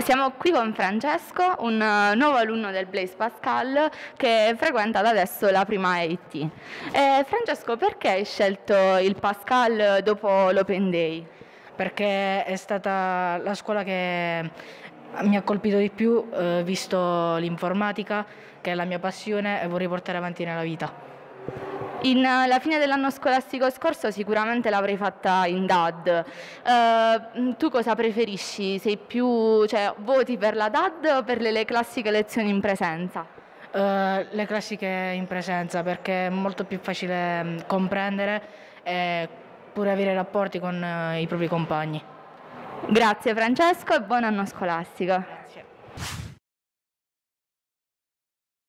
Siamo qui con Francesco, un nuovo alunno del Blaise Pascal che frequenta da adesso la prima EIT. Francesco, perché hai scelto il Pascal dopo l'Open Day? Perché è stata la scuola che mi ha colpito di più, visto l'informatica, che è la mia passione e vorrei portare avanti nella vita. La fine dell'anno scolastico scorso sicuramente l'avrei fatta in DAD. Tu cosa preferisci? Voti per la DAD o per le classiche lezioni in presenza? Le classiche in presenza, perché è molto più facile comprendere e pure avere rapporti con i propri compagni. Grazie Francesco e buon anno scolastico.